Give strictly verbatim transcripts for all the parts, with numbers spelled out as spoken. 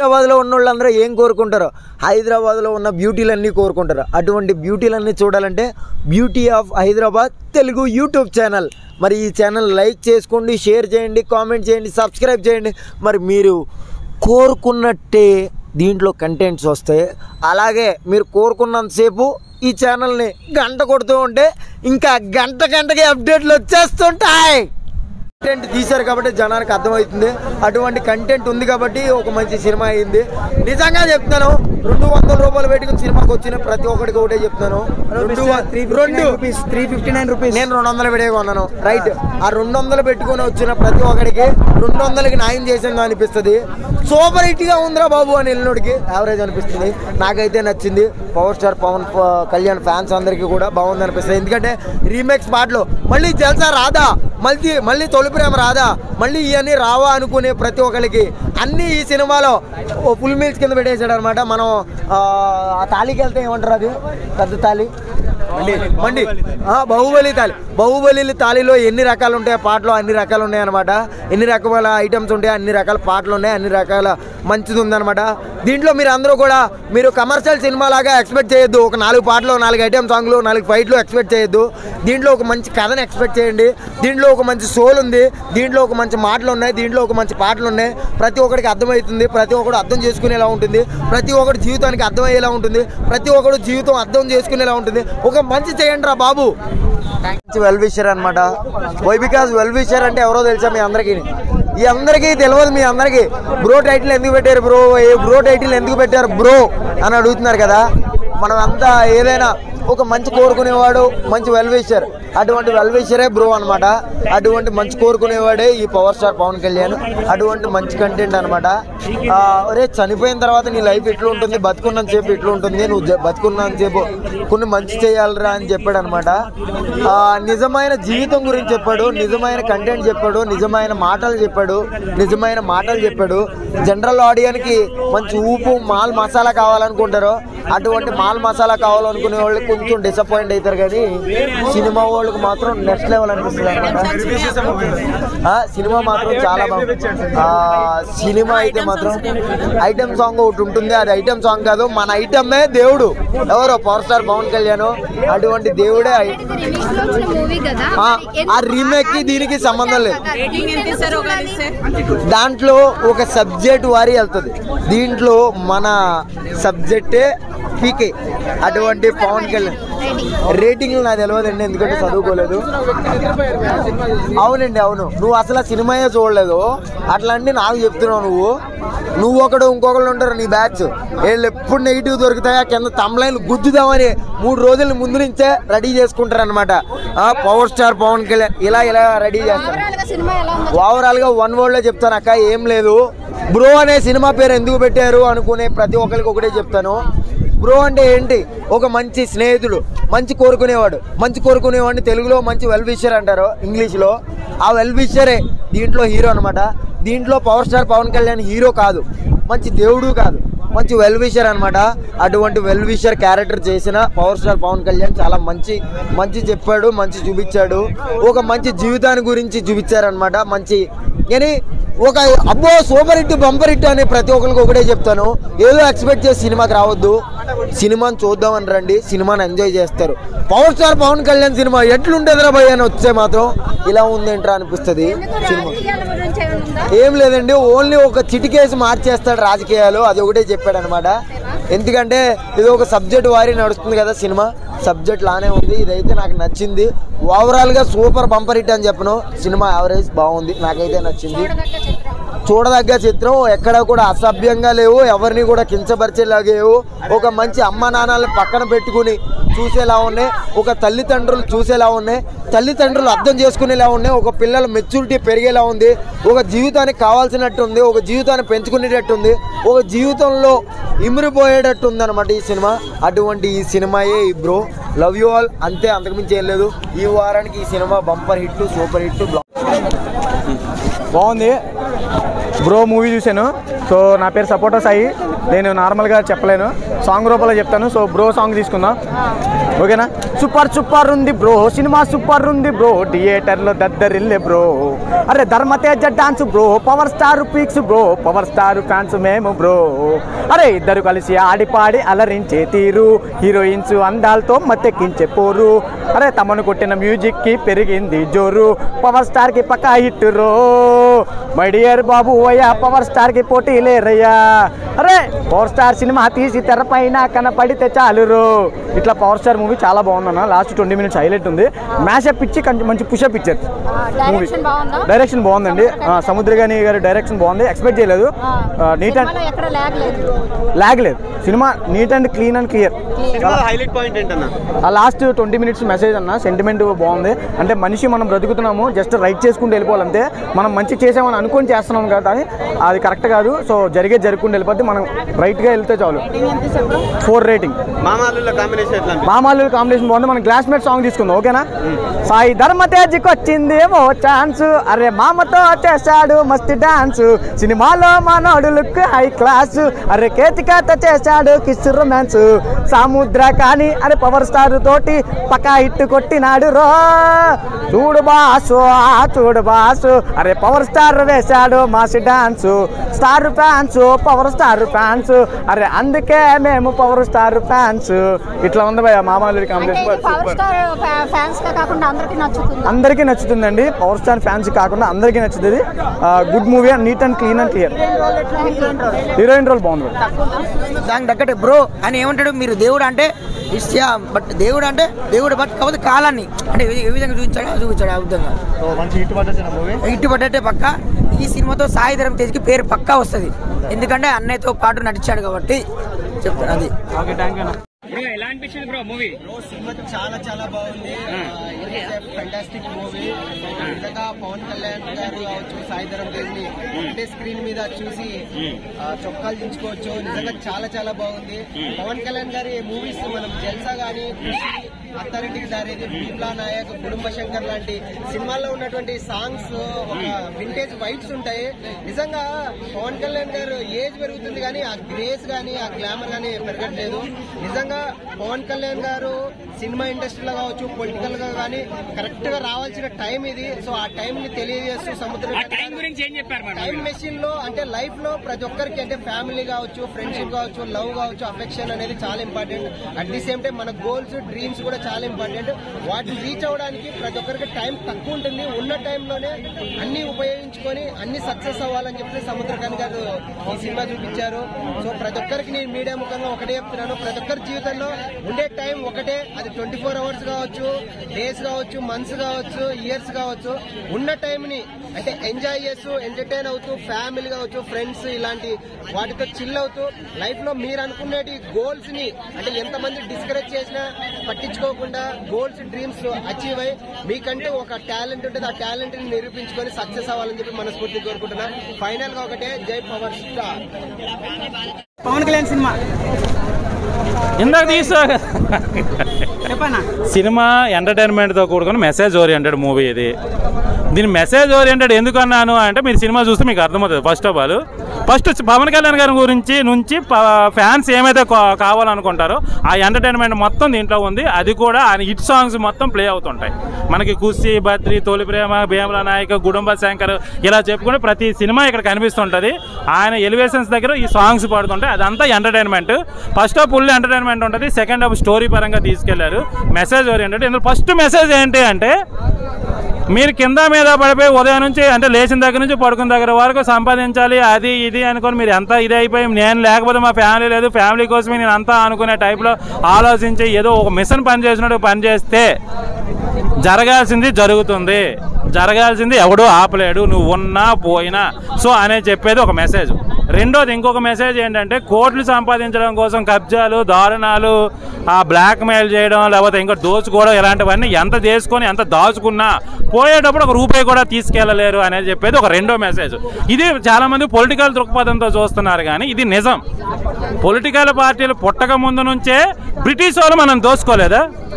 హైదరాబాద్లో ఉన్న వాళ్ళందరూ ఏం కోరుకుంటారో హైదరాబాద్లో ఉన్న బ్యూటీలన్నీ కోరుకుంటారు. అటువంటి బ్యూటీలన్నీ చూడాలంటే beauty of Hyderabad Telugu YouTube channel. మరి ఈ ఛానల్ లైక్ చేసుకోండి, షేర్ చేయండి, కామెంట్ చేయండి, సబ్స్క్రైబ్ చేయండి. మరి మీరు కోరుకున్నట్టే దీంట్లో కంటెంట్స్ వస్తాయి. అలాగే మీరు కోరుకున్నంతసేపు ఈ ఛానల్ని గంట కొడుతూ ఉంటే ఇంకా గంట గంటకి అప్డేట్లు వచ్చేస్తుంటాయి. కంటెంట్ తీశారు కాబట్టి జనానికి అర్థమవుతుంది. అటువంటి కంటెంట్ ఉంది కాబట్టి ఒక మంచి సినిమా అయింది. నిజంగా చెప్తున్నాను, రెండు వందల రూపాయలు పెట్టుకుని సినిమాకి వచ్చిన ప్రతి ఒక్కడికి ఒకటే చెప్తున్నాను, రెండు త్రీ ఫిఫ్టీ నైన్ రూపీస్ నేను రెండు వందలు పెడే కొన్నాను. రైట్, ఆ రెండు వందలు పెట్టుకుని వచ్చిన ప్రతి ఒక్కడికి రెండు వందలకి న్యాయం చేసిందో అనిపిస్తుంది. సూపర్ హిట్ గా ఉందిరా బాబు అని వెళ్ళినోడికి యావరేజ్ అనిపిస్తుంది. నాకైతే నచ్చింది. Power star Pawan Kalyan fans అందరికీ కూడా బాగుంది అనిపిస్తుంది. ఎందుకంటే రీమేక్స్ పాటలు మళ్ళీ జల్సా రాదా, మళ్ళీ మళ్ళీ తొలి ప్రేమ రాదా, మళ్ళీ ఇవన్నీ రావా అనుకునే ప్రతి ఒక్కరికి అన్నీ ఈ సినిమాలో ఫుల్ మీల్స్ కింద పెట్టేశాడు అనమాట. మనం ఆ తాళికి వెళ్తే ఏమంటారు, అది పెద్ద తాళి మండి బాహుబలి తాళి. బాహుబలి తాళిలో ఎన్ని రకాలు ఉంటాయి పాటలు, అన్ని రకాలు ఉన్నాయి అనమాట. ఎన్ని రకాల ఐటమ్స్ ఉంటాయి, అన్ని రకాల పాటలు ఉన్నాయి, అన్ని రకాల మంచిది ఉందన్నమాట. దీంట్లో మీరు అందరూ కూడా మీరు కమర్షియల్ సినిమా లాగా ఎక్స్పెక్ట్ చేయొద్దు. ఒక నాలుగు పాటలు, నాలుగు ఐటమ్ సాంగ్లు, నాలుగు ఫైట్లు ఎక్స్పెక్ట్ చేయొద్దు. దీంట్లో ఒక మంచి కథను ఎక్స్పెక్ట్ చేయండి. దీంట్లో ఒక మంచి సోల్ ఉంది, దీంట్లో ఒక మంచి మాటలు ఉన్నాయి, దీంట్లో ఒక మంచి పాటలు ఉన్నాయి. ప్రతి ఒక్కడికి అర్థమవుతుంది, ప్రతి ఒక్కడు అర్థం చేసుకునేలా ఉంటుంది, ప్రతి ఒక్కటి జీవితానికి అర్థమయ్యేలా ఉంటుంది, ప్రతి ఒక్కడు జీవితం అర్థం చేసుకునేలా ఉంటుంది. ఒక మంచి చేయండి రా బాబు. వెల్ విషర్ అనమాట. వై బికాస్ వెల్ విషర్ అంటే ఎవరో తెలుసా మీ అందరికీ? ఈ అందరికీ తెలియదు. మీ అందరికీ బ్రో టైటిల్ ఎందుకు పెట్టారు బ్రో, ఏ బ్రో టైటిల్ ఎందుకు పెట్టారు బ్రో అని అడుగుతున్నారు కదా. మనం అంతా ఏదైనా ఒక మంచి కోరుకునేవాడు మంచి వెల్ విషర్, అటువంటి వెల్ విషరే బ్రో అనమాట. అటువంటి మంచి కోరుకునేవాడే ఈ పవర్ స్టార్ పవన్ కళ్యాణ్. అటువంటి మంచి కంటెంట్ అనమాట. అరే చనిపోయిన తర్వాత నీ లైఫ్ ఎట్లా ఉంటుంది, బతుకున్నంత సేపు ఎట్లా ఉంటుంది, నువ్వు బతుకున్నంత సేపు కొన్ని మంచి చేయాలరా అని చెప్పాడు అనమాట. నిజమైన జీవితం గురించి చెప్పాడు, నిజమైన కంటెంట్ చెప్పాడు, నిజమైన మాటలు చెప్పాడు, నిజమైన మాటలు చెప్పాడు. జనరల్ ఆడియన్కి మంచి ఊపు మాల్ మసాలా కావాలనుకుంటారు. అటువంటి మాల్ మసాలా కావాలనుకునే వాళ్ళకి కొంచెం డిసప్పాయింట్ అవుతారు, కానీ సినిమా వాళ్ళకి మాత్రం నెక్స్ట్ లెవెల్ అనిపిస్తుంది అనమాట. సినిమా మాత్రం చాలా బాగుంది. సినిమా అయితే మాత్రం ఐటమ్ సాంగ్ ఒకటి ఉంటుంది, అది ఐటమ్ సాంగ్ కాదు, మన ఐటమే దేవుడు. ఎవరో పవర్ స్టార్ పవన్ కళ్యాణ్, అటువంటి దేవుడే. ఆ రీమేక్ కి దీనికి సంబంధం లేదు. దాంట్లో ఒక సబ్జెక్ట్ వారి వెళ్తుంది, దీంట్లో మన సబ్జెక్టే పీకే. అటువంటి పవన్ కళ్యాణ్ రేటింగ్ నాకు తెలియదండి, ఎందుకంటే చదువుకోలేదు. అవునండి, అవును, నువ్వు అసలు ఆ సినిమాయే చూడలేదు, అట్లాంటి నాకు చెప్తున్నావు. నువ్వు నువ్వు ఒకడు ఇంకొకళ్ళు ఉంటారు నీ బ్యాచ్, వీళ్ళు ఎప్పుడు నెగిటివ్ దొరుకుతాయా కింద తమ్లైన్ గుద్దుదామని మూడు రోజుల ముందు నుంచే రెడీ చేసుకుంటారు అనమాట. పవర్ స్టార్ పవన్ కళ్యాణ్ ఇలా ఇలా రెడీ చేస్తారు. ఓవరాల్ గా వన్ వర్డ్ లో చెప్తాను అక్క, ఏం లేదు. బ్రో అనే సినిమా పేరు ఎందుకు పెట్టారు అనుకునే ప్రతి ఒక్కరికి ఒకటే చెప్తాను. బ్రో అంటే ఏంటి? ఒక మంచి స్నేహితుడు, మంచి కోరుకునేవాడు. మంచి కోరుకునేవాడిని తెలుగులో మంచి వెల్ విషర్ అంటారు, ఇంగ్లీష్లో. ఆ వెల్ విషరే దీంట్లో హీరో అనమాట. దీంట్లో power star Pawan Kalyan hero కాదు, మంచి దేవుడు కాదు, మంచి వెల్ విషర్ అనమాట. అటువంటి వెల్ విషర్ క్యారెక్టర్ చేసిన పవర్ స్టార్ పవన్ కళ్యాణ్ చాలా మంచి మంచి చెప్పాడు, మంచి చూపించాడు. ఒక మంచి జీవితాన్ని గురించి చూపించారనమాట. మంచి కానీ ఒక అబ్బో సూపర్ హిట్ బంపర్ హిట్ అని ప్రతి ఒక్కరికి ఒకటే చెప్తాను, ఏదో ఎక్స్పెక్ట్ చేసి సినిమాకి రావద్దు. సినిమాని చూద్దామని రండి, సినిమాని ఎంజాయ్ చేస్తారు. పవర్ స్టార్ పవన్ కళ్యాణ్ సినిమా ఎట్లుంటుందిరా భయ్ అని వస్తే మాత్రం ఇలా ఉందేంట్రా అనిపిస్తుంది. సినిమా ఏం లేదండి, ఓన్లీ ఒక చిటికేసి మార్చేస్తాడు రాజకీయాలు, అది ఒకటే చెప్పాడు అనమాట. ఎందుకంటే ఇది ఒక సబ్జెక్ట్ వారి నడుస్తుంది కదా సినిమా, సబ్జెక్ట్ లానే ఉంది. ఇదైతే నాకు నచ్చింది. ఓవరాల్ గా సూపర్ బంపర్ హిట్ అని చెప్పను. సినిమా యావరేజ్ బాగుంది, నాకైతే నచ్చింది. చూడదగ్గ చిత్రం, ఎక్కడ కూడా అసభ్యంగా లేవు, ఎవరిని కూడా కించపరిచేలాగేవు. ఒక మంచి అమ్మ నాన్నల్ని పక్కన పెట్టుకుని చూసేలా ఉన్నాయి, ఒక తల్లిదండ్రులు చూసేలా ఉన్నాయి, తల్లిదండ్రులు అర్థం చేసుకునేలా ఉన్నాయి, ఒక పిల్లల మెచ్యూరిటీ పెరిగేలా ఉంది, ఒక జీవితానికి కావాల్సినట్టు ఉంది, ఒక జీవితాన్ని పెంచుకునేటట్టు ఉంది, ఒక జీవితంలో ఇమిరిపోయేటట్టు ఉంది అనమాట ఈ సినిమా. అటువంటి ఈ సినిమాయే ఈ బ్రో. లవ్ యూ ఆల్, అంతే, అంతకుమించి ఏం లేదు. ఈ వారానికి ఈ సినిమా బంపర్ హిట్, సూపర్ హిట్. బాగుంది బ్రో. మూవీ చూశాను, సో నా పేరు సపోటా సాయి. నేను నార్మల్గా చెప్పలేను, సాంగ్ రూపంలో చెప్తాను. సో బ్రో సాంగ్ తీసుకుందాం, ఓకేనా? సూపర్ సూపర్ ఉంది బ్రో, సినిమా సూపర్ ఉంది బ్రో, థియేటర్లో దద్దరిల్లే బ్రో. అరే Dharmateja dance bro, power star peaks bro, power star fans మేము బ్రో. అరే ఇద్దరు కలిసి ఆడిపాడి అలరించే తీరు, హీరోయిన్స్ అందాలతో మత్తెక్కించే పోరు. అరే తమను కొట్టిన మ్యూజిక్కి పెరిగింది జోరు, పవర్ స్టార్కి పక్కా హిట్ రో. మై డియర్ బాబు అయ్యా పవర్ స్టార్కి పోటీ లేరయ్యా. అరే పవర్ స్టార్ సినిమా తీసి తెరపైన కనపడితే చాలు రో. ఇట్లా పవర్ స్టార్ మూవీ చాలా బాగుందన్న. లాస్ట్ ట్వంటీ మినిట్స్ హైలైట్ ఉంది. మ్యాషప్ ఇచ్చి మంచి పుషప్ ఇచ్చారు మూవీ. డైరెక్షన్ బాగుందండి, సముద్రగాని గారి డైరెక్షన్ బాగుంది. ఎక్స్పెక్ట్ చేయలేదు. నీట్ అండ్ లాగ్ లేదు, సినిమా neat and clean and clear. Highlight point ఏంటన్నా? ఆ లాస్ట్ ట్వంటీ మినిట్స్ మెసేజ్ అన్న, సెంటిమెంట్ బాగుంది. అంటే మనిషి మనం బ్రతుకుతున్నాము, జస్ట్ రైట్ చేసుకుంటూ వెళ్ళిపోవాలంటే. మనం మంచి చేసామని అనుకొని చేస్తున్నాం కదా, అని అది కరెక్ట్ కాదు. సో జరిగే జరుపుకుంటూ వెళ్ళిపోతే మనం రైట్గా వెళ్తే చాలు. Four rating. మామాలుల కాంబినేషన్ ఎట్లా? మామాలు కాంబినేషన్ బాగుంది. మనం క్లాస్మేట్ సాంగ్ తీసుకుందాం, ఓకేనా? సాయి ధర్మతేజ్కి వచ్చిందేమో ఛాన్స్, అరే మామతో చేశాడు మస్తు డాన్స్, సినిమాలో మనోడు లుక్ హై క్లాస్, అరే కేతికాత చేశాడు కిస్ రొమాన్స్, సముద్ర కానీ అరే పవర్ స్టార్ తోటి పక్కా హిట్ కొట్టినాడు రో. చూడు బాసు చూడు బాసు, అరే పవర్ స్టార్ వేశాడు మాసి dance, star fans power star fans, అరే అందుకే మేము పవర్ స్టార్ ఫ్యాన్స్. ఇట్లా ఉంది భయ మామాలు కాంబినేషన్. అందరికీ నచ్చుతుందండి, పవర్ స్టార్ ఫ్యాన్స్ కాకుండా అందరికీ నచ్చుతుంది. Good movie, neat and clean and clear. Heroine role బాగుంది. దానికి తగ్గట్టే బ్రో అని ఏమంటాడు, మీరు దేవుడు అంటే ఇష్టా, బట్ దేవుడు అంటే దేవుడు బట్ కాకపోతే కాలాన్ని అంటే ఏ విధంగా చూపించాడు చూపించాడు ఆ విధంగా హిట్ పడ్డట్టే పక్క. ఈ సినిమాతో సాయి ధరమ్ తేజ్కి పేరు పక్కా వస్తుంది, ఎందుకంటే అన్నయ్యతో పాటు నటించాడు కాబట్టి చెప్తాను అది. Okay, thank you. బ్రో ఎలా అనిపించింది బ్రో మూవీ? బ్రో సినిమా చాలా చాలా బాగుంది, ఫెంటాస్టిక్ మూవీ. నిజంగా పవన్ కళ్యాణ్ గారు కావచ్చు, సాయి ధరమ్ తేజ్ ని ఒకటే స్క్రీన్ మీద చూసి చొక్కాలు దించుకోవచ్చు. నిజంగా చాలా చాలా బాగుంది. పవన్ కళ్యాణ్ గారి మూవీస్ మనం జల్సా గానీ, అత్తారింటికి దారేది, బీప్లా నాయక్, కుటుంబ శంకర్ లాంటి సినిమాల్లో ఉన్నటువంటి సాంగ్స్ ఒక వింటేజ్ వైబ్స్ ఉంటాయి. నిజంగా పవన్ కళ్యాణ్ గారు ఏజ్ పెరుగుతుంది కానీ ఆ గ్రేస్ గానీ ఆ గ్లామర్ గానీ పెరగట్లేదు. నిజంగా పవన్ కళ్యాణ్ గారు సినిమా ఇండస్ట్రీలో కావచ్చు, పొలిటికల్ గా కానీ కరెక్ట్ గా రావాల్సిన టైం ఇది. సో ఆ టైం ని తెలియజేస్తూ సముద్రం టైం మెషిన్ లో అంటే లైఫ్ లో ప్రతి ఒక్కరికి అంటే ఫ్యామిలీ కావచ్చు, ఫ్రెండ్షిప్ కావచ్చు, లవ్ కావచ్చు, అఫెక్షన్ అనేది చాలా important. At the same time మన గోల్స్ డ్రీమ్స్ కూడా చాలా ఇంపార్టెంట్. వాటిని రీచ్ అవ్వడానికి ప్రతి ఒక్కరికి టైం తక్కువ ఉంటుంది. ఉన్న టైంలోనే అన్ని ఉపయోగించుకొని అన్ని సక్సెస్ అవ్వాలని చెప్పి సముద్రకాంత్ గారు ఈ సినిమా చూపించారు. సో ప్రతి ఒక్కరికి నేను మీడియా ముఖంగా ఒకటే చెప్తున్నాను, ప్రతి ఒక్కరి జీవితంలో ఉండే టైం ఒకటే. అది ట్వంటీ ఫోర్ అవర్స్ కావచ్చు, డేస్ కావచ్చు, మంత్స్ కావచ్చు, ఇయర్స్ కావచ్చు. ఉన్న టైం ని అంటే ఎంజాయ్ చేస్తూ ఎంటర్టైన్ అవుతూ ఫ్యామిలీ కావచ్చు, ఫ్రెండ్స్ ఇలాంటి వాటితో చిల్ అవుతూ లైఫ్ లో మీరు అనుకునేటి గోల్స్ ని అంటే ఎంతమంది డిస్కరేజ్ చేసినా పట్టించుకోకుండా గోల్స్ డ్రీమ్స్ అచీవ్ అయ్యి మీకంటే ఒక టాలెంట్ ఉంటుంది, ఆ టాలెంట్ ని నిరూపించుకొని సక్సెస్ అవ్వాలని చెప్పి మనస్ఫూర్తి కోరుకుంటున్నా. ఫైనల్ గా ఒకటే, జై పవర్ స్టార్. పవన్ కళ్యాణ్ సినిమా ఇందాక తీసా సినిమా ఎంటర్టైన్మెంట్తో కూడుకుని మెసేజ్ ఓరియంటెడ్ మూవీ ఇది. దీని మెసేజ్ ఓరియంటెడ్ ఎందుకు అన్నాను అంటే మీరు సినిమా చూస్తే మీకు అర్థమవుతుంది. First of all first Pawan Kalyan గారి గురించి నుంచి ఫ్యాన్స్ ఏమైతే కావాలనుకుంటారో ఆ ఎంటర్టైన్మెంట్ మొత్తం దీంట్లో ఉంది. అది కూడా ఆయన హిట్ సాంగ్స్ మొత్తం ప్లే అవుతుంటాయి. మనకి కుస్సీ, బద్రి, తొలి ప్రేమ, భీమలా నాయక్, కుటుంబ శంకర్ ఇలా చెప్పుకుంటే ప్రతి సినిమా ఇక్కడ కనిపిస్తుంటుంది. ఆయన ఎలివేషన్స్ దగ్గర ఈ సాంగ్స్ పడుతుంటాయి. అదంతా entertainment. First half full entertainment ఉంటుంది, సెకండ్ హాఫ్ స్టోరీ పరంగా తీసుకెళ్లారు. Message oriented. ఇందులో ఫస్ట్ మెసేజ్ ఏంటి అంటే మీరు కింద మీద పడిపోయి ఉదయం నుంచి అంటే లేచిన దగ్గర నుంచి పడుకున్న దగ్గర వరకు సంపాదించాలి అది ఇది అనుకొని మీరు ఎంత ఇది అయిపోయి నేను లేకపోతే మా ఫ్యామిలీ లేదు, ఫ్యామిలీ కోసమే నేను అంతా అనుకునే టైప్లో ఆలోచించి ఏదో ఒక మిషన్ పని చేసినట్టు పని చేస్తే జరగాల్సింది జరుగుతుంది, జరగాల్సింది ఎవడో ఆపలేడు, నువ్వు ఉన్నా పోయినా. సో అనే చెప్పేది ఒక మెసేజ్. రెండోది ఇంకొక మెసేజ్ ఏంటంటే కోట్లు సంపాదించడం కోసం కబ్జాలు, దారుణాలు, ఆ బ్లాక్ మెయిల్ చేయడం, లేకపోతే ఇంకా దోచుకోవడం, ఇలాంటివన్నీ ఎంత చేసుకొని ఎంత దాచుకున్నా పోయేటప్పుడు ఒక రూపాయి కూడా తీసుకెళ్ళలేరు అనేది చెప్పేది ఒక రెండో మెసేజ్. ఇది చాలామంది పొలిటికల్ దృక్పథంతో చూస్తున్నారు కానీ ఇది నిజం. పొలిటికల్ పార్టీలు పుట్టక ముందు నుంచే బ్రిటిష్ వాళ్ళు మనం దోచుకోలేదా?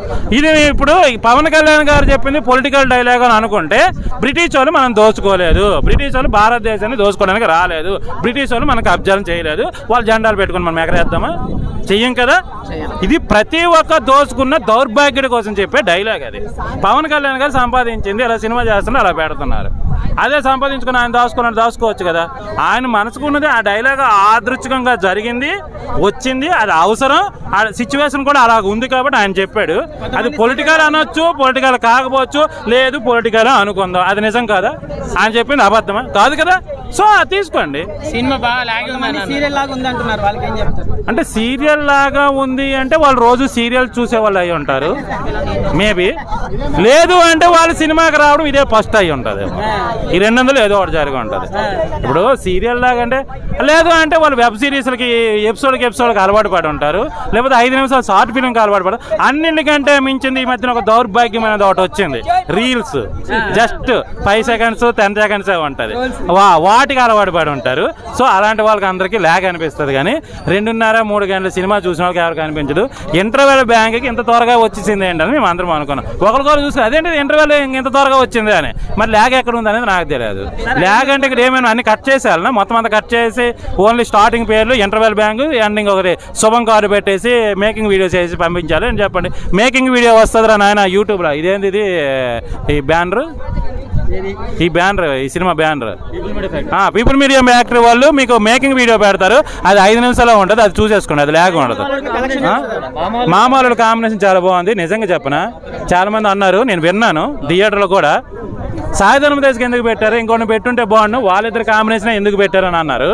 ఇది ఇప్పుడు పవన్ కళ్యాణ్ గారు చెప్పింది పొలిటికల్ డైలాగ్ అని అనుకుంటే బ్రిటిష్ వాళ్ళు మనం దోచుకోలేదు, బ్రిటిష్ వాళ్ళు భారతదేశాన్ని దోచుకోవడానికి రాలేదు, బ్రిటిష్ వాళ్ళు మనకు అబ్జర్వ్ చేయలేదు, వాళ్ళు జెండాలు పెట్టుకుని మనం ఎగరేద్దామా? చెయ్యం కదా. ఇది ప్రతి ఒక్క దోచుకున్న దౌర్భాగ్యుడి కోసం చెప్పే డైలాగ్. అది పవన్ కళ్యాణ్ గారు సంపాదించింది ఇలా సినిమా చేస్తున్నారు, అలా పెడుతున్నారు. అదే సంపాదించుకుని ఆయన దాచుకున్నాడు, దాచుకోవచ్చు కదా. ఆయన మనసుకున్నది ఆ డైలాగ్ ఆదృచ్ఛికంగా జరిగింది, వచ్చింది, అది అవసరం, ఆ సిచ్యువేషన్ కూడా అలా ఉంది కాబట్టి ఆయన చెప్పాడు. అది పొలిటికల్ అనొచ్చు, పొలిటికల్ కాకపోవచ్చు, లేదు పొలిటికల్ అనుకుందాం, అది నిజం కాదా? ఆయన చెప్పింది అబద్ధమా? కాదు కదా. సో అది తీసుకోండి. సినిమా బాగా లాగే ఉంది, సీరియల్ లాగా ఉంది అంటున్నారు, వాళ్ళకి ఏం చెప్తారు? అంటే సీరియల్ లాగా ఉంది అంటే వాళ్ళు రోజు సీరియల్ చూసే వాళ్ళు అయి ఉంటారు మేబీ. లేదు అంటే వాళ్ళు సినిమాకి రావడం ఇదే ఫస్ట్ అయి ఉంటుంది. ఈ రెండు వందలు ఏదో ఒకటి జరిగి ఉంటుంది. ఇప్పుడు సీరియల్ లాగా అంటే లేదు అంటే వాళ్ళు వెబ్ సిరీస్లకి ఎపిసోడ్కి ఎపిసోడ్కి అలవాటు పడి ఉంటారు, లేకపోతే ఐదు నిమిషాలు షార్ట్ ఫిల్మ్కి అలవాటు పడరు. అన్నింటికంటే మించింది ఈ మధ్యన ఒక దౌర్భాగ్యమైనది ఒకటి వచ్చింది, reels. Just five seconds ten seconds ఉంటుంది, వా వాటికి అలవాటు పడి ఉంటారు. సో అలాంటి వాళ్ళకి అందరికీ ల్యాగ్ అనిపిస్తుంది. కానీ రెండున్నర మూడు గంటల సినిమా చూసిన వాళ్ళకి ఎవరికి అనిపించదు. ఇంటర్వెల్ బ్యాంక్కి ఇంత త్వరగా వచ్చేసింది ఏంటని మేము అందరం అనుకున్నాం. ఒకరికొకరు చూసి అదేంటి ఇంటర్వెల్ ఇంత త్వరగా వచ్చింది అని. మరి ల్యాగ్ ఎక్కడ ఉంది అనేది నాకు తెలియదు. ల్యాగ్ అంటే ఇక్కడ ఏమైనా అన్ని కట్ చేసేయాలన్నా, మొత్తం అంతా కట్ చేసి ఓన్లీ స్టార్టింగ్ పేర్లు ఇంటర్వెల్ బ్యాంక్, ఎండింగ్ ఒకటి శుభం కార్డు పెట్టేసి మేకింగ్ వీడియోస్ వేసి పంపించాలి అని చెప్పండి. మేకింగ్ వీడియో వస్తుందిరా నాయన యూట్యూబ్లో. ఇదేంటి ఇది ఈ బ్యానర్, ఈ బ్యానర్, ఈ సినిమా బ్యానర్ పీపుల్ మీడియా ఫ్యాక్టరీ వాళ్ళు మీకు మేకింగ్ వీడియో పెడతారు, అది ఐదు నిమిషాల్లో ఉంటుంది, అది చూసేసుకోండి, అది లేక ఉండదు. మామూలు కాంబినేషన్ చాలా బాగుంది. నిజంగా చెప్పనా, చాలా మంది అన్నారు, నేను విన్నాను థియేటర్లో కూడా, సాయి ధర్మ తేజ్కి ఎందుకు పెట్టారు, ఇంకొన్ని పెట్టుంటే బాగుండు, వాళ్ళిద్దరు కాంబినేషన్ ఎందుకు పెట్టారు అని అన్నారు.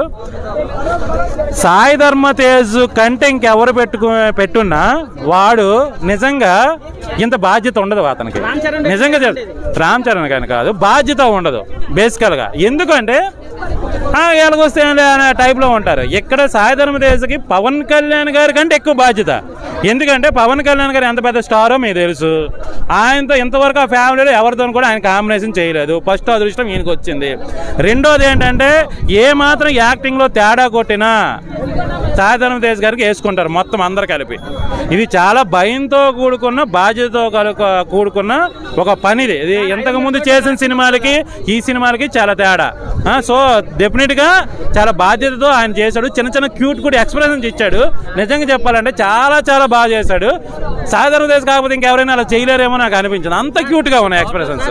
సాయి ధర్మ తేజ్ కంటే ఇంకెవరు పెట్టుకు పెట్టున్నా వాడు నిజంగా ఇంత బాధ్యత ఉండదు అతనికి. నిజంగా చెప్ రామ్ చరణ్ కానీ కాదు, బాధ్యత ఉండదు బేసికల్గా. ఎందుకంటే ఎలాగొస్తే అనే టైప్లో ఉంటారు. ఇక్కడ సాయి ధర్మ తేజ్కి పవన్ కళ్యాణ్ గారి కంటే ఎక్కువ బాధ్యత. ఎందుకంటే పవన్ కళ్యాణ్ గారు ఎంత పెద్ద స్టారో మీకు తెలుసు. ఆయనతో ఇంతవరకు ఆ ఫ్యామిలీలో ఎవరితో కూడా ఆయన కాంబినేషన్ చేయలేదు. ఫస్ట్ అదృష్టం ఈయనకి వచ్చింది. రెండోది ఏంటంటే ఏ మాత్రం యాక్టింగ్లో తేడా కొట్టినా సాయి ధర్మ తేజ్ గారికి వేసుకుంటారు మొత్తం అందరు కలిపి. ఇది చాలా భయంతో కూడుకున్న, బాధ్యతతో కూడుకున్న ఒక పనిది. ఇది ఇంతకుముందు చేసిన సినిమాలకి ఈ సినిమాలకి చాలా తేడా. సో డెఫినెట్గా చాలా బాధ్యతతో ఆయన చేశాడు. చిన్న చిన్న క్యూట్ కూడా ఎక్స్ప్రెషన్స్ ఇచ్చాడు. నిజంగా చెప్పాలంటే చాలా చాలా బాగా చేశాడు. సాయి ధర్మ తేజ్ కాకపోతే ఇంకెవరైనా అలా చేయలేరేమో నాకు అనిపించింది, అంత క్యూట్ గా ఉన్నాయి ఎక్స్ప్రెషన్స్.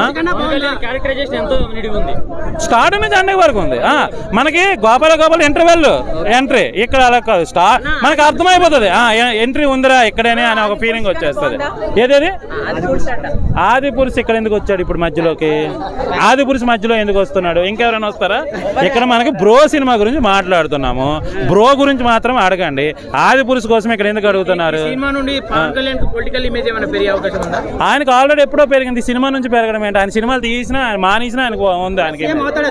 స్టార్ట్ నుంచి ఎండింగ్ వరకు ఉంది. మనకి గోపాల గోపాల ఇంటర్వెల్ ఎంట్రీ, ఇక్కడ అలా కాదు, స్టార్ మనకి అర్థమైపోతుంది ఎంట్రీ ఉందిరా ఇక్కడనే అనే ఒక ఫీలింగ్ వచ్చేస్తుంది. ఏదేది ఆది పురుష్ ఇక్కడ ఎందుకు వచ్చాడు ఇప్పుడు మధ్యలోకి, ఆది పురుష్ మధ్యలో ఎందుకు వస్తున్నాడు, ఇంకెవరైనా వస్తారా? ఇక్కడ మనకి బ్రో సినిమా గురించి మాట్లాడుతున్నాము, బ్రో గురించి మాత్రం అడగండి. ఆది పురుష్ కోసం ఇక్కడ ఎందుకు అడుగుతున్నారు? ఆయనకు ఆల్రెడీ ఎప్పుడో పెరిగింది, సినిమా నుంచి పెరగడం ఏంటి? ఆయన సినిమాలు తీసినా మానేసినా ఆయనకు ఉంది. ఆయనకి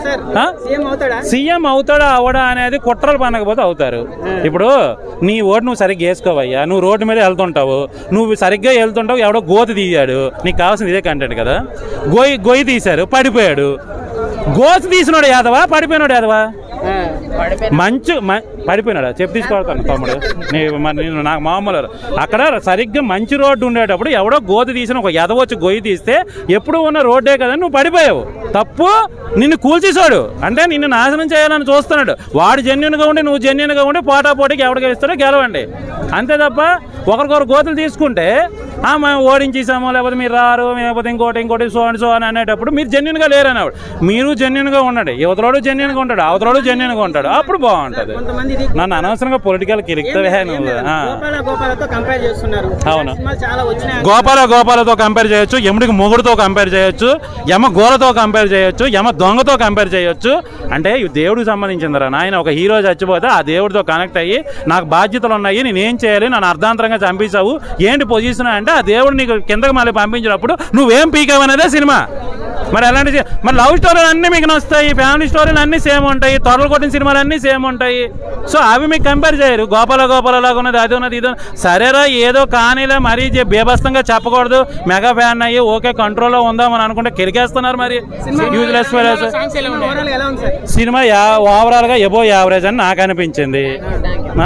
సీఎం అవుతాడా అవడా అనేది కుట్రలు పనకపోతే అవుతారు. ఇప్పుడు నీ ఓటు నువ్వు సరిగ్గా వేసుకోవయ్యా, నువ్వు రోడ్డు మీద వెళ్తుంటావు, నువ్వు సరిగ్గా వెళ్తుంటావు, ఎవడో గోతి తీయాడు, నీకు కావాల్సింది ఇదే కంటెంట్ కదా. గొయ్యి గొయ్యి తీశారు, పడిపోయాడు. గోతి తీసినాడు యాదవా, పడిపోయినాడు యాదవా? మంచు పడిపోయినాడా? చెప్పు తీసుకోవాలి తమ్ముడు, నేను నాకు మామూలు. అక్కడ సరిగ్గా మంచి రోడ్డు ఉండేటప్పుడు ఎవడో గోతి తీసిన ఒక ఎదవ వచ్చి గొయ్యి తీస్తే ఎప్పుడు ఉన్న రోడ్డే కదా, నువ్వు పడిపోయావు. తప్పు నిన్ను కూల్చేసాడు అంటే నిన్ను నాశనం చేయాలని చూస్తున్నాడు. వాడు జెన్యున్గా ఉండి నువ్వు జెన్యున్గా ఉండి పోటా పోటీకి ఎవడికి ఇస్తాడో గెలవండి, అంతే తప్ప ఒకరికొకరు గోతులు తీసుకుంటే మేము ఓడించేసాము, లేకపోతే మీరు రారు, లేకపోతే ఇంకోటి ఇంకోటి సో అని సో అని అనేటప్పుడు మీరు జెన్యున్గా లేరు అనేవాడు. మీరు జెన్యున్గా ఉండండి, యువతలోడు జెన్యున్గా ఉంటాడు, అవతలోడు జెన్యున్గా ఉంటాడు, అప్పుడు బాగుంటుంది. నన్ను అనవసరంగా పొలిటికల్ కిరిక్తవే నువ్వు. అవును, గోపాల గోపాలతో కంపేర్ చేయొచ్చు, యముడికి మొగుడుతో కంపేర్ చేయొచ్చు, యమ గోలతో కంపేర్ చేయొచ్చు, యమ దొంగతో కంపేర్ చేయొచ్చు. అంటే దేవుడికి సంబంధించిందిరా నాయన. ఒక హీరో చచ్చిపోతే ఆ దేవుడితో కనెక్ట్ అయ్యి నాకు బాధ్యతలు ఉన్నాయి, నేనేం చేయాలి, నన్ను అర్ధాంతరంగా చంపేశావు, ఏంటి పొజిషన్ అంటే ఆ దేవుడు నీకు కిందకి మళ్ళీ పంపించినప్పుడు నువ్వేం పీకావు అనేదే సినిమా. మరి అలాంటి మరి లవ్ స్టోరీలు అన్నీ మీకు నచ్చుతాయి, ఫ్యామిలీ స్టోరీలు అన్నీ సేమ్ ఉంటాయి, తొడలు కొట్టిన సినిమాలు అన్నీ సేమ్ ఉంటాయి. సో అవి మీకు కంపేర్ చేయరు. గోపాల గోపాల లాగా ఉన్నది, అది ఉన్నది, ఇది సరేరా ఏదో కానీలే, మరీ బేబస్తంగా చెప్పకూడదు. మెగా ఫ్యాన్ అయ్యి ఓకే కంట్రోల్లో ఉందామని అనుకుంటే కిరికేస్తున్నారు. మరి యూజ్లెస్ సినిమా ఓవరాల్ గా ఎబో యావరేజ్ అని నాకు అనిపించింది.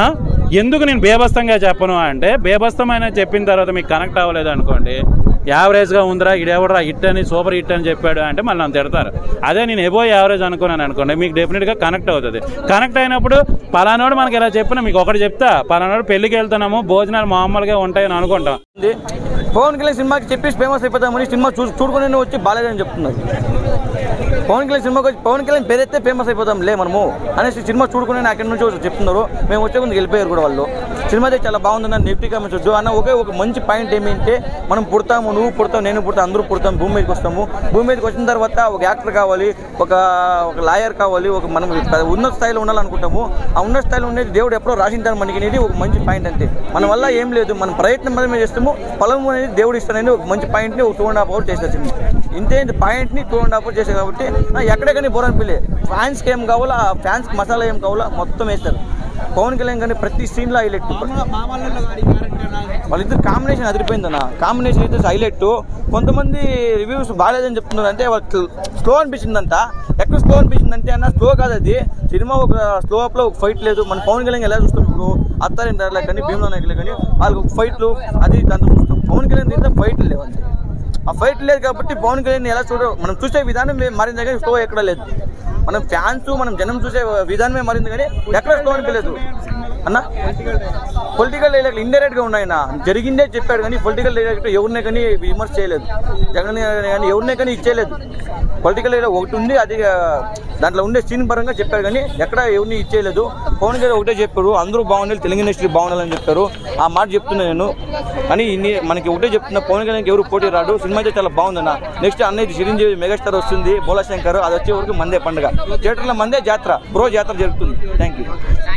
ఎందుకు నేను బేబస్తంగా చెప్పను అంటే, బేబస్తమైన చెప్పిన తర్వాత మీకు కనెక్ట్ అవ్వలేదు అనుకోండి, యావరేజ్గా ఉందిరా ఇడెవడరా హిట్ అని సూపర్ హిట్ అని చెప్పాడు అంటే మళ్ళీ నన్ను తిడతారు. అదే నేను ఎబో యావరేజ్ అనుకున్నాను అనుకోండి, మీకు డెఫినెట్గా కనెక్ట్ అవుతుంది. కనెక్ట్ అయినప్పుడు పలానోడు మనకి ఇలా చెప్పినా మీకు ఒకటి చెప్తా, పలానోడు పెళ్ళికి వెళ్తున్నాము భోజనాలు మామూలుగా ఉంటాయని అనుకుంటాం. పవన్ కళ్యాణ్ సినిమాకి చెప్పేసి ఫేమస్ అయిపోతామని సినిమా చూ చూడుకుని వచ్చి బాలేదని చెప్తున్నారు. పవన్ కళ్యాణ్ సినిమాకి వచ్చి పవన్ కళ్యాణ్ పేరైతే ఫేమస్ అయిపోతాం లే మనము అనేసి సినిమా చూడుకుని నాకు ఎక్కడి నుంచి చెప్తున్నారు. మేము వచ్చే ముందు వెళ్ళిపోయారు కూడా వాళ్ళు. సినిమా అయితే చాలా బాగుందని నెగిటివ్ కామెంట్స్ వద్దు అన్న. ఒకే ఒక మంచి పాయింట్ ఏమిటంటే, మనం పుడతాము, నువ్వు పుడతావు, నేను పుడతాను, అందరూ పుడతాం, భూమి మీదకి వస్తాము. భూమి మీదకి వచ్చిన తర్వాత ఒక యాక్టర్ కావాలి, ఒక ఒక లాయర్ కావాలి, ఒక మనం ఉన్నత స్థాయిలో ఉండాలనుకుంటాము. ఆ ఉన్నత స్థాయిలో ఉండేది దేవుడు ఎప్పుడో రాసింటాను మనకి అనేది ఒక మంచి పాయింట్ అంతే. మన వల్ల ఏం లేదు, మనం ప్రయత్నం మనం చేస్తాము, ఫలం అనేది దేవుడు ఇస్తానని ఒక మంచి పాయింట్ని ఒక టూ అండ్ హాఫ్ అవర్ చేస్తారు సినిమా. ఇంతే పాయింట్ని టూ అండ్ హాఫ్ అవర్ చేశారు కాబట్టి ఎక్కడెక్కడి బోర్ అనిపించలే. ఫ్యాన్స్కి ఏం కావాలో ఆ ఫ్యాన్స్కి మసాలా ఏం కావాలో మొత్తం వేస్తారు. పవన్ కళ్యాణ్ కానీ ప్రతి సీన్లో హైలైట్. వాళ్ళిద్దరు కాంబినేషన్ అదిరిపోయిందన్న. కాంబినేషన్ అయితే హైలైట్. కొంతమంది రివ్యూస్ బాగాలేదని చెప్తున్నారు, అంటే వాళ్ళకి స్లో అనిపించిందంట. ఎక్కడ స్లో అనిపించిందంటే అన్న, స్లో కాదు అది సినిమా. ఒక స్లో అప్లో ఒక ఫైట్ లేదు. మన పవన్ కళ్యాణ్ ఎలా చూస్తాం ఇప్పుడు అత్తారింటారులో కానీ భీమ్లా నాయకులు కానీ వాళ్ళకి ఒక ఫైట్లు అది దాంతో చూస్తాం. పవన్ కళ్యాణ్ దీంట్లో ఫైట్లు లేవు అంతే. ఆ ఫైట్ లేదు కాబట్టి పవన్ కళ్యాణ్ ఎలా చూడ మనం చూసే విధానం మారింది కానీ స్లో ఎక్కడ లేదు. మనం ఫ్యాన్స్ మనం జనం చూసే విధానమే మారింది కానీ ఎక్కడ స్లో అనిపించలేదు అన్న. పొలిటికల్ డైలాగ్ ఇండైరెక్ట్గా ఉన్నాయన, జరిగిందే చెప్పాడు కానీ పొలిటికల్ డైలాగ్ ఎవరినే కానీ విమర్శ చేయలేదు. జగన్ కానీ ఎవరినే కానీ ఇచ్చేయలేదు. పొలిటికల్ డైలాగ్ ఒకటి ఉంది, అది దాంట్లో ఉండే సీన్ పరంగా చెప్పారు కానీ ఎక్కడ ఎవరిని ఇచ్చేయలేదు. పవన్ కళ్యాణ్ ఒకటే చెప్పారు, అందరూ బాగుండాలి, తెలుగు ఇండస్ట్రీ బాగుండాలని చెప్పారు. ఆ మాట చెప్తున్నా నేను. కానీ ఇన్ని మనకి ఒకటే చెప్తున్నా, పవన్ కళ్యాణ్కి ఎవరు పోటీ రాడు. సినిమా అయితే చాలా బాగుందన్న. నెక్స్ట్ అన్నయ్య చిరంజీవి మెగాస్టార్ వస్తుంది, బోలాశంకర్, అది వచ్చే వరకు మందే పండుగ. థియేటర్లో మందే జాతర, బ్రో జాతర జరుగుతుంది. Thank you.